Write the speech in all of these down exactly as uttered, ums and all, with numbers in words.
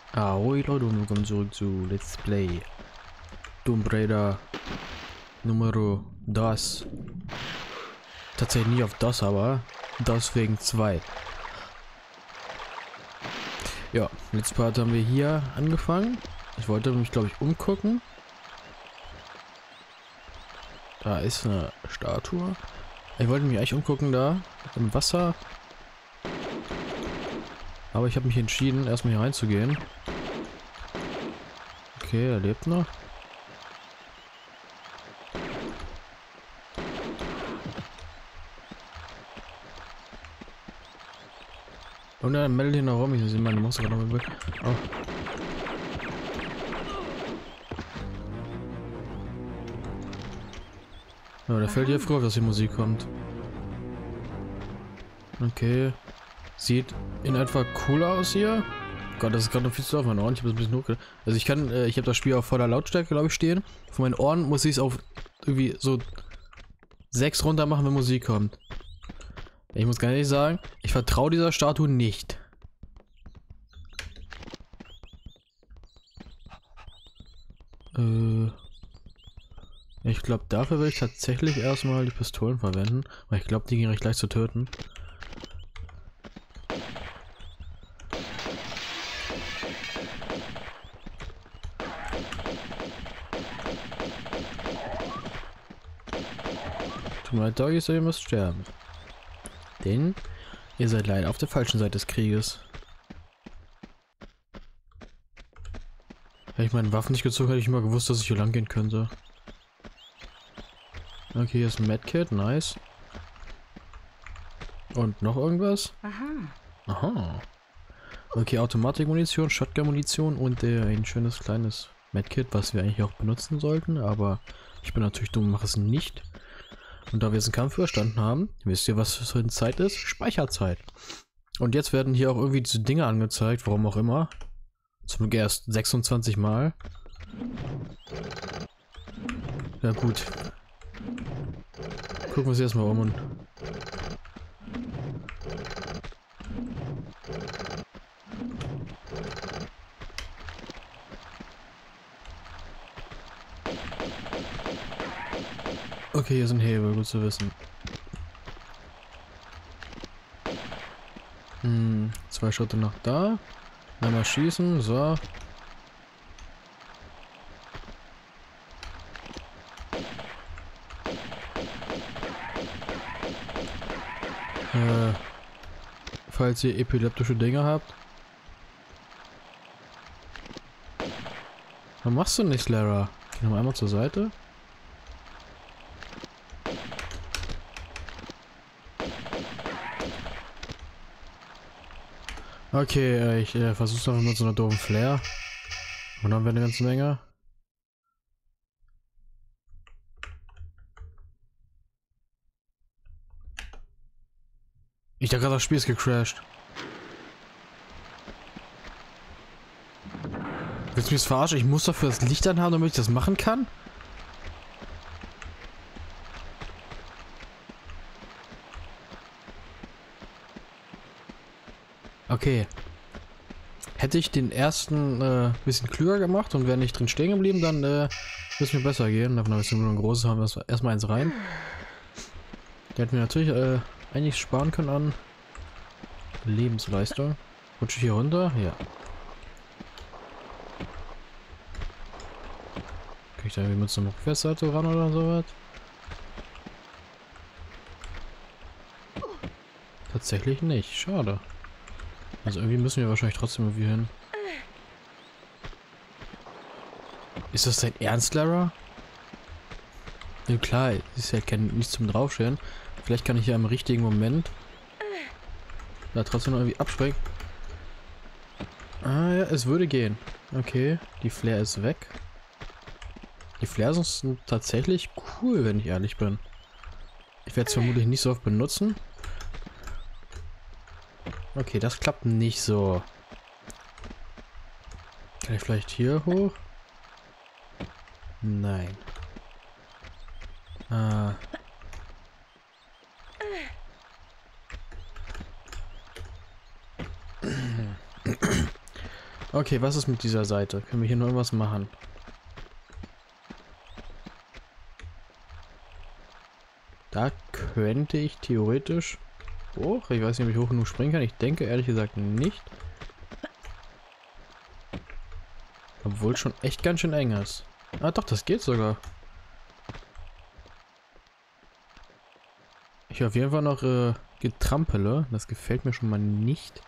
Ahoi Leute und willkommen zurück zu Let's Play Tomb Raider Numero dos. Tatsächlich nicht auf das, aber das wegen zwei. Ja, letztes Part haben wir hier angefangen. Ich wollte mich, glaube ich, umgucken. Da ist eine Statue. Ich wollte mich eigentlich umgucken da im Wasser. Aber ich habe mich entschieden, erstmal hier reinzugehen. Okay, er lebt noch. Und dann meldet ihn noch rum. Ich sehe meine Monster gerade noch weg. Oh. Ja, da fällt hier früh auf, dass die Musik kommt. Okay. Sieht in etwa cool aus hier. Gott, das ist gerade noch viel zu laut auf meinen Ohren. Ich habe es ein bisschen hoch. Also ich kann, äh, ich habe das Spiel auf voller Lautstärke, glaube ich, stehen. Von meinen Ohren muss ich es auf irgendwie so sechs runter machen, wenn Musik kommt. Ich muss gar nicht sagen, ich vertraue dieser Statue nicht. Äh, ich glaube, dafür will ich tatsächlich erstmal die Pistolen verwenden, weil ich glaube, die gehen recht leicht zu töten. Tut mir leid, Doggies, ihr müsst sterben. Denn ihr seid leider auf der falschen Seite des Krieges. Hätte ich meine Waffen nicht gezogen, hätte ich immer gewusst, dass ich hier lang gehen könnte. Okay, hier ist ein Medkit, nice. Und noch irgendwas? Aha. Aha. Okay, Automatikmunition, Shotgun-Munition und äh, ein schönes kleines Medkit, was wir eigentlich auch benutzen sollten, aber ich bin natürlich dumm und mache es nicht. Und da wir jetzt einen Kampf überstanden haben, wisst ihr, was für eine Zeit ist? Speicherzeit. Und jetzt werden hier auch irgendwie diese Dinge angezeigt, warum auch immer. Zum Glück erst sechsundzwanzig Mal. Ja gut. Gucken wir uns erstmal um und... Okay, hier sind Hebel, gut zu wissen. Hm, zwei Schritte nach da. Einmal schießen, so. Äh, falls ihr epileptische Dinge habt. Was machst du nicht, Lara? Geh noch einmal zur Seite. Okay, äh, ich äh, versuch's einfach mit so einer doofen Flair. Und dann haben wir eine ganze Menge. Ich dachte gerade, das Spiel ist gecrashed. Willst du mich jetzt verarschen? Ich muss dafür das Licht anhaben, damit ich das machen kann? Okay. Hätte ich den ersten äh, bisschen klüger gemacht und wäre nicht drin stehen geblieben, dann äh, würde es mir besser gehen. Davon habe ich nur ein großes, haben wir erstmal eins rein. Der hätten wir natürlich äh, eigentlich sparen können an Lebensleistung. Rutsche ich hier runter? Ja. Kann ich da irgendwie mit so einer Rückwärtsseite ran oder sowas? Tatsächlich nicht. Schade. Also irgendwie müssen wir wahrscheinlich trotzdem irgendwie hin. Ist das dein Ernst, Lara? Ja klar, ist ja kein nichts zum Draufstehen. Vielleicht kann ich ja im richtigen Moment da trotzdem noch irgendwie abspringen. Ah ja, es würde gehen. Okay, die Flair ist weg. Die Flares sind tatsächlich cool, wenn ich ehrlich bin. Ich werde es vermutlich nicht so oft benutzen. Okay, das klappt nicht so. Kann ich vielleicht hier hoch? Nein. Ah. Okay, was ist mit dieser Seite? Können wir hier noch irgendwas machen? Da könnte ich theoretisch hoch. Ich weiß nicht, ob ich hoch genug springen kann. Ich denke ehrlich gesagt nicht. Obwohl es schon echt ganz schön eng ist. Ah doch, das geht sogar. Ich habe auf jeden Fall noch äh, Getrampele. Das gefällt mir schon mal nicht.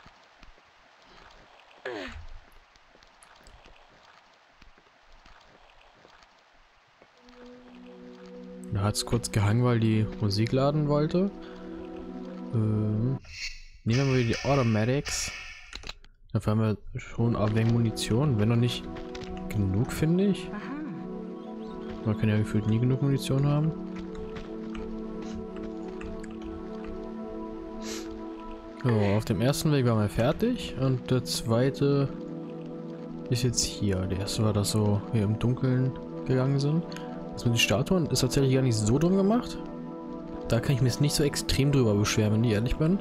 Da hat es kurz gehangen, weil die Musik laden wollte. Ähm, nehmen wir die Automatics. Dafür haben wir schon eine Menge Munition. Wenn noch nicht genug, finde ich. Man kann ja gefühlt nie genug Munition haben. So, auf dem ersten Weg waren wir fertig. Und der zweite ist jetzt hier. Der erste war, dass so wir im Dunkeln gegangen sind. Das mit den Statuen ist tatsächlich gar nicht so dumm gemacht. Da kann ich mich jetzt nicht so extrem drüber beschweren, wenn ich ehrlich bin.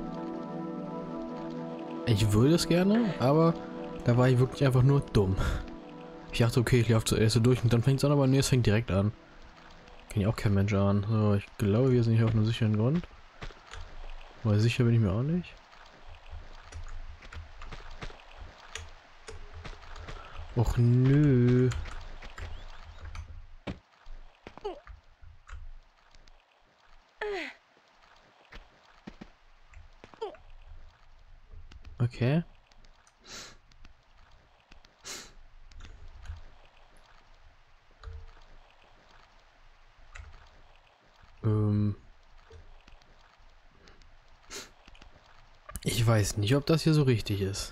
Ich würde es gerne, aber da war ich wirklich einfach nur dumm. Ich dachte, okay, ich laufe zuerst so durch und dann fängt es an, aber nee, es fängt direkt an. Kann ja auch kein Mensch an. So, ich glaube, wir sind hier auf einem sicheren Grund. Weil sicher bin ich mir auch nicht. Och nö. Okay. Ähm. Ich weiß nicht, ob das hier so richtig ist.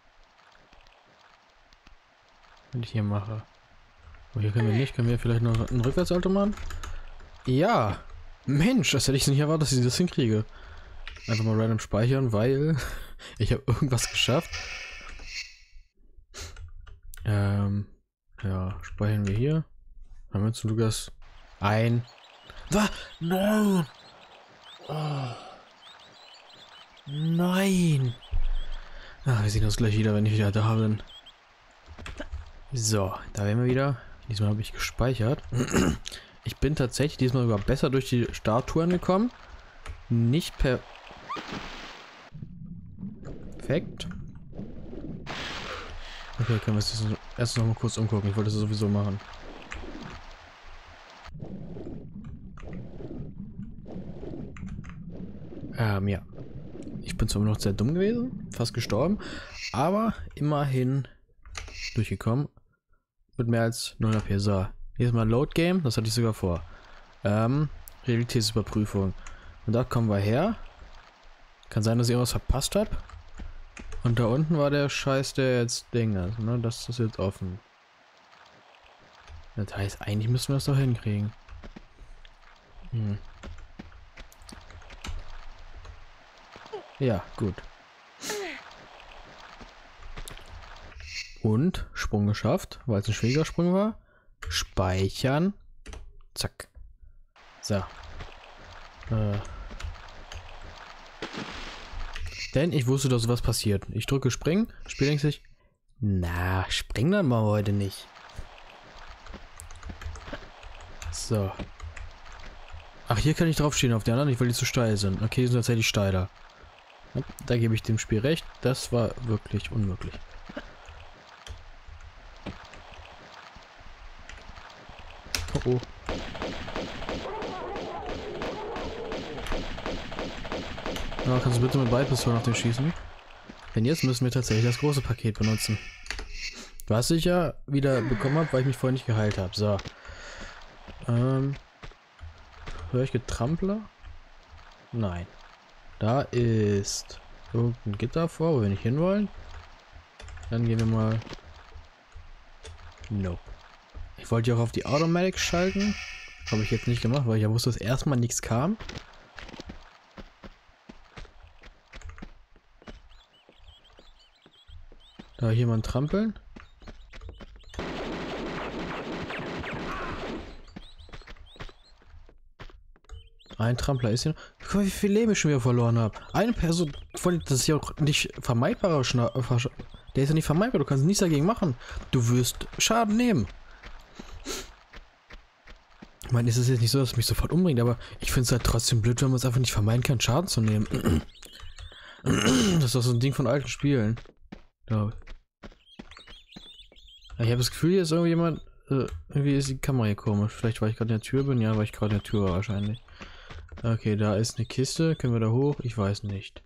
Wenn ich hier mache. Oh, hier können wir nicht. Können wir vielleicht noch einen Rückwärtssalto machen? Ja! Mensch, das hätte ich nicht erwartet, dass ich das hinkriege. Einfach mal random speichern, weil ich habe irgendwas geschafft. Ähm, ja, speichern wir hier. Haben wir zu Lukas ein. Was? Nein! Oh. Nein! Ah, wir sehen uns gleich wieder, wenn ich wieder da bin. So, da wären wir wieder. Diesmal habe ich gespeichert. Ich bin tatsächlich diesmal sogar besser durch die Statuen gekommen. Nicht per... Perfekt. Okay, können wir uns erst noch mal kurz umgucken. Ich wollte das sowieso machen. Ähm, ja. Ich bin zwar noch sehr dumm gewesen, fast gestorben, aber immerhin durchgekommen. Mit mehr als null H P. So, hier ist mal Load Game, das hatte ich sogar vor. Ähm, Realitätsüberprüfung. Und da kommen wir her. Kann sein, dass ich irgendwas verpasst habe. Und da unten war der Scheiß, der jetzt Ding ist, ne? Das ist jetzt offen. Das heißt, eigentlich müssen wir das doch hinkriegen. Hm. Ja, gut. Und Sprung geschafft, weil es ein schwieriger Sprung war. Speichern. Zack. So. Äh. Denn ich wusste, dass sowas passiert. Ich drücke Springen. Spiel denkt sich, na, springen dann mal heute nicht. So. Ach, hier kann ich draufstehen, auf der anderen nicht, weil die zu steil sind. Okay, die sind tatsächlich steiler. Da gebe ich dem Spiel recht. Das war wirklich unmöglich. Oh oh. Ja, kannst du bitte mit Beipistolen auf den schießen? Denn jetzt müssen wir tatsächlich das große Paket benutzen. Was ich ja wieder bekommen habe, weil ich mich vorher nicht geheilt habe. So. Ähm. Höre ich Getrampler? Nein. Da ist irgendein Gitter vor, wo wir nicht hinwollen. Dann gehen wir mal. Nope. Ich wollte ja auch auf die Automatic schalten. Habe ich jetzt nicht gemacht, weil ich ja wusste, dass erstmal nichts kam. Da hier mal trampeln. Ein Trampler ist hier. Guck mal, wie viel Leben ich schon wieder verloren habe. Eine Person, das ist ja auch nicht vermeidbarer Schna Der ist ja nicht vermeidbar, du kannst nichts dagegen machen. Du wirst Schaden nehmen. Ich meine, es ist jetzt nicht so, dass es mich sofort umbringt, aber ich finde es halt trotzdem blöd, wenn man es einfach nicht vermeiden kann, Schaden zu nehmen. Das ist doch so ein Ding von alten Spielen. Ja. Ich habe das Gefühl, hier ist irgendjemand. Äh, irgendwie ist die Kamera hier komisch. Vielleicht, weil ich gerade in der Tür bin. Ja, weil ich gerade in der Tür war wahrscheinlich. Okay, da ist eine Kiste. Können wir da hoch? Ich weiß nicht.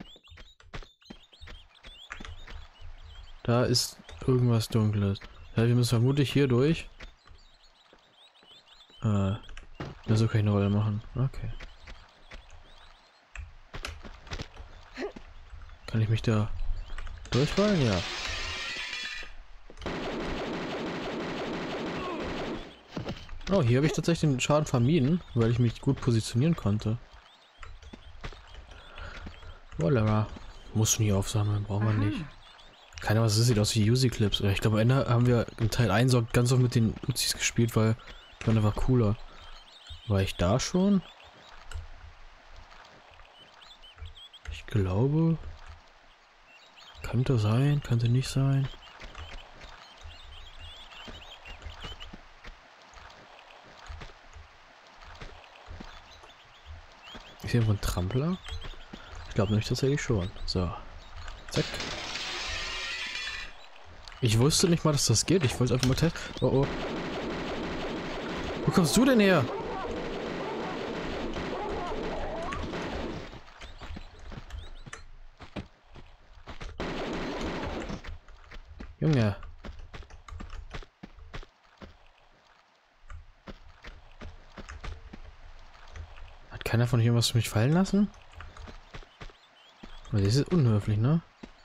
Da ist irgendwas Dunkles. Ja, wir müssen vermutlich hier durch. Äh, so kann ich eine Rolle machen. Okay. Kann ich mich da durchfallen? Ja. Oh, hier habe ich tatsächlich den Schaden vermieden, weil ich mich gut positionieren konnte. Voila. Muss nie aufsammeln, brauchen wir nicht. Keine Ahnung, was das sieht aus wie Uzi-Clips. Ich glaube, am Ende haben wir im Teil eins auch ganz oft mit den Uzis gespielt, weil die waren einfach cooler. War ich da schon? Ich glaube... Könnte sein, könnte nicht sein. Ist hier irgendwo ein Trampler? Ich glaube nicht, tatsächlich schon. So. Zack. Ich wusste nicht mal, dass das geht. Ich wollte einfach mal testen. Oh oh. Wo kommst du denn her? Junge. Hat keiner von euch irgendwas für mich fallen lassen? Das ist unhöflich, ne?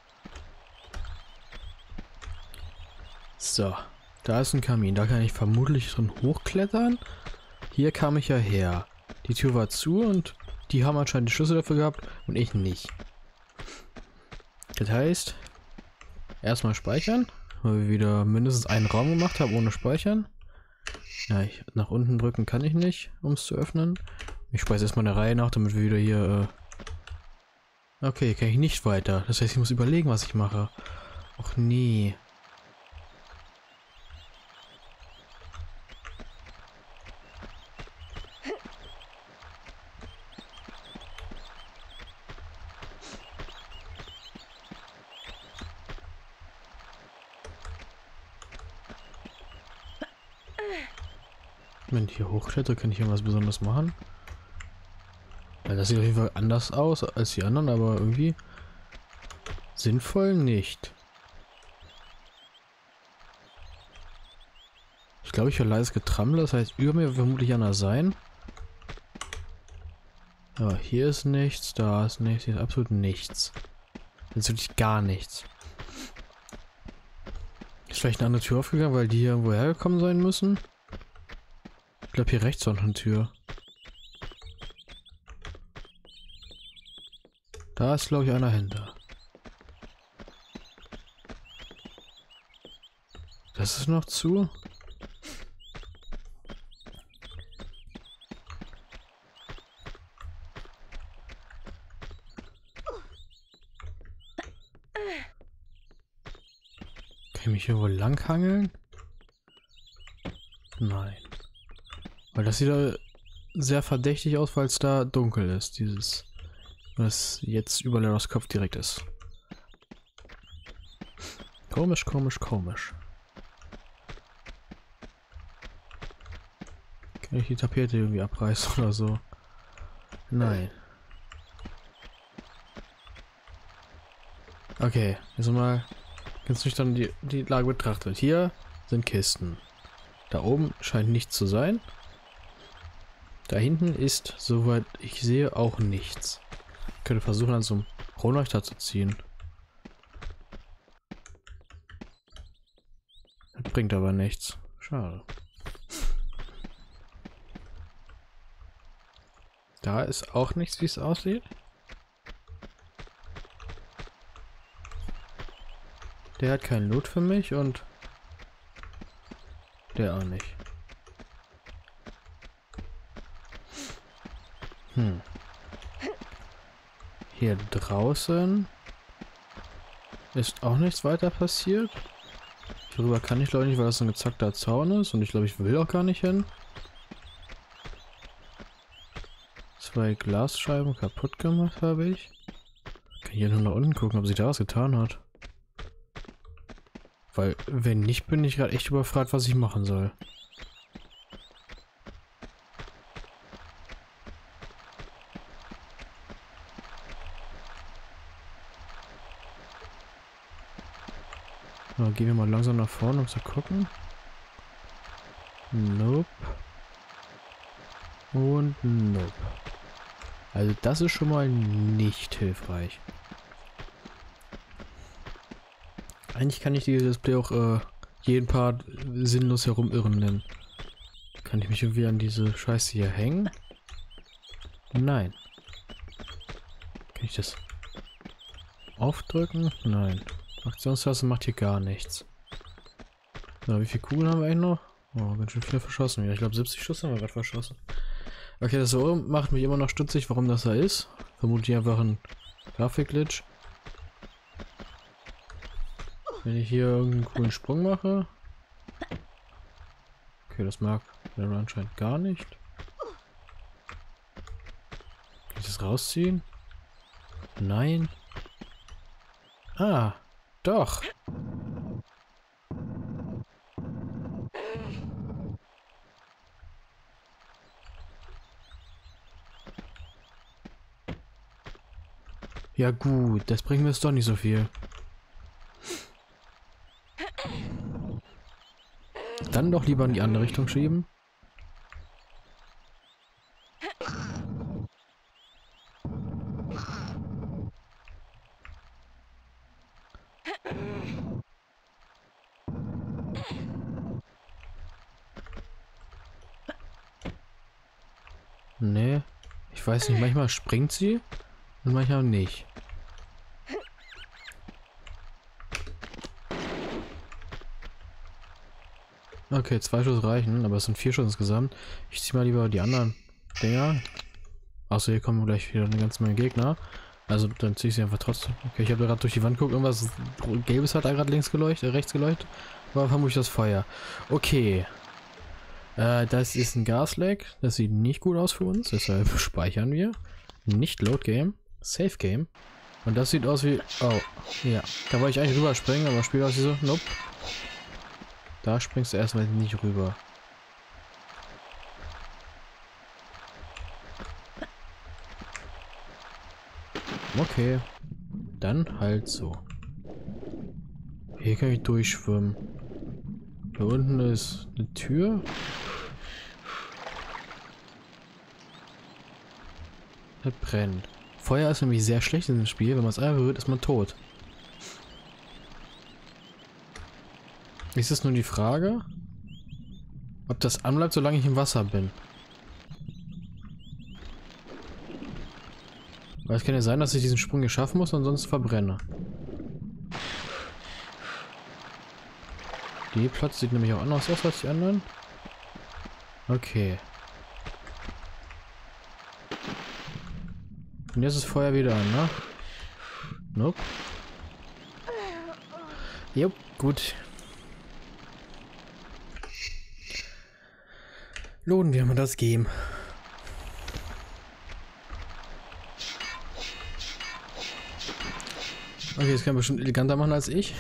So. Da ist ein Kamin. Da kann ich vermutlich drin hochklettern. Hier kam ich ja her. Die Tür war zu und die haben anscheinend die Schlüssel dafür gehabt und ich nicht. Das heißt... Erstmal speichern, weil wir wieder mindestens einen Raum gemacht haben ohne Speichern. Ja, ich, nach unten drücken kann ich nicht, um es zu öffnen. Ich speise erstmal eine Reihe nach, damit wir wieder hier... Äh okay, kann ich nicht weiter. Das heißt, ich muss überlegen, was ich mache. Och nee. Wenn ich hier hochkletter, kann ich irgendwas Besonderes machen. Weil das sieht auf jeden Fall anders aus als die anderen, aber irgendwie sinnvoll nicht. Ich glaube, ich höre leises Getrammel, das heißt, über mir wird vermutlich einer sein. Ja, hier ist nichts, da ist nichts, hier ist absolut nichts. Hier ist wirklich gar nichts. Ist vielleicht eine andere Tür aufgegangen, weil die hier irgendwo hergekommen sein müssen? Ich glaube, hier rechts war noch eine Tür. Da ist, glaube ich, einer hinter. Das ist noch zu. Kann ich mich hier wohl langhangeln? Nein. Weil das sieht da sehr verdächtig aus, weil es da dunkel ist. Dieses, was jetzt über Laras Kopf direkt ist. Komisch, komisch, komisch. Kann ich die Tapete irgendwie abreißen oder so? Nein. Okay, jetzt mal ganz nüchtern die, die Lage betrachtet. Hier sind Kisten. Da oben scheint nichts zu sein. Da hinten ist, soweit ich sehe, auch nichts. Ich könnte versuchen, an so einem Kronleuchter zu ziehen. Das bringt aber nichts. Schade. Da ist auch nichts, wie es aussieht. Der hat keinen Loot für mich und der auch nicht. Hm. Hier draußen Ist auch nichts weiter passiert. Darüber kann ich glaube ich nicht, weil das ein gezackter Zaun ist. Und ich glaube, ich will auch gar nicht hin. Zwei Glasscheiben kaputt gemacht habe ich. Kann hier nur nach unten gucken, ob sich da was getan hat. Weil, wenn nicht, bin ich gerade echt überfragt, was ich machen soll. So, gehen wir mal langsam nach vorne, um zu gucken. Nope. Und nope. Also das ist schon mal nicht hilfreich. Eigentlich kann ich dieses Display auch äh, jeden Part sinnlos herumirren nennen. Kann ich mich irgendwie an diese Scheiße hier hängen? Nein. Kann ich das aufdrücken? Nein. Aktionstaste macht hier gar nichts. So, wie viele Kugeln haben wir eigentlich noch? Oh, ganz schön viel verschossen. Ich glaube siebzig Schuss haben wir gerade verschossen. Okay, das so macht mich immer noch stutzig, warum das da ist. Vermutlich einfach ein Grafikglitch. Wenn ich hier irgendeinen coolen Sprung mache. Okay, das mag der anscheinend gar nicht. Kann ich das rausziehen? Nein. Ah, doch. Ja gut, das bringt mir jetzt doch nicht so viel. Dann doch lieber in die andere Richtung schieben. Nee, ich weiß nicht, manchmal springt sie und manchmal nicht. Okay, zwei Schuss reichen, aber es sind vier Schuss insgesamt. Ich ziehe mal lieber die anderen Dinger. Achso, hier kommen gleich wieder eine ganze Menge Gegner. Also dann ziehe ich sie einfach trotzdem. Okay, ich habe gerade durch die Wand geguckt, irgendwas Gelbes hat da gerade links geleuchtet, äh, rechts geleuchtet. War vermutlich das Feuer. Okay. Äh, das ist ein Gasleck. Das sieht nicht gut aus für uns, deshalb speichern wir. Nicht Load Game, Save Game. Und das sieht aus wie... Oh, ja. Da wollte ich eigentlich rüberspringen, aber das Spiel aus wie so... Nope. Da springst du erstmal nicht rüber. Okay. Dann halt so. Hier kann ich durchschwimmen. Da unten ist eine Tür. Das brennt. Feuer ist nämlich sehr schlecht in dem Spiel. Wenn man es einmal berührt, ist man tot. Ist es nun die Frage, ob das anbleibt, solange ich im Wasser bin. Weil es kann ja sein, dass ich diesen Sprung hier schaffen muss und sonst verbrenne. Die Platz sieht nämlich auch anders aus als die anderen. Okay. Und jetzt ist Feuer wieder an, ne? Nope. Jupp, gut. Lohnen wir mal das Game. Okay, das kann man bestimmt eleganter machen als ich.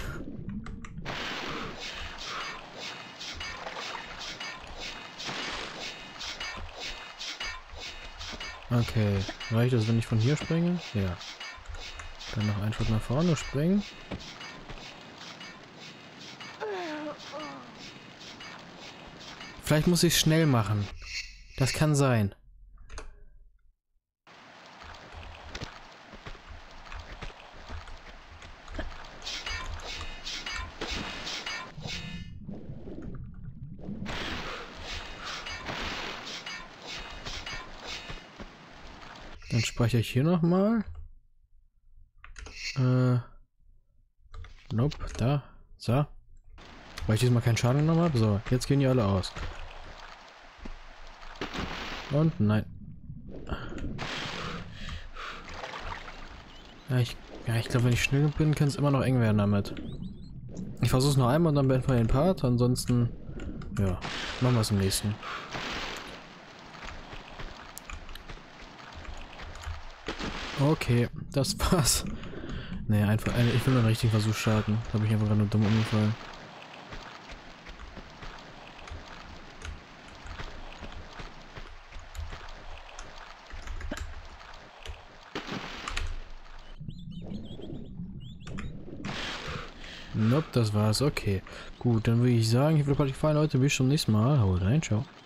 Okay, reicht das, wenn ich von hier springe? Ja. Dann noch einen Schritt nach vorne springen. Vielleicht muss ich es schnell machen. Das kann sein. Dann speichere ich hier nochmal. Äh. Nope, da. So. Weil ich diesmal keinen Schaden genommen habe. So, jetzt gehen die alle aus. Und nein. Ja, ich Ja, ich glaube, wenn ich schnell bin, kann es immer noch eng werden damit. Ich versuche es noch einmal und dann beenden wir den Part. Ansonsten, ja, machen wir es im nächsten. Okay, das war's. Nee, einfach, ich will nur einen richtigen Versuch starten. Da habe ich einfach gerade nur dumm umgefallen. Nope, das war's. Okay. Gut, dann würde ich sagen, ich würde euch gefallen, Leute. Bis zum nächsten Mal. Haut rein, ciao.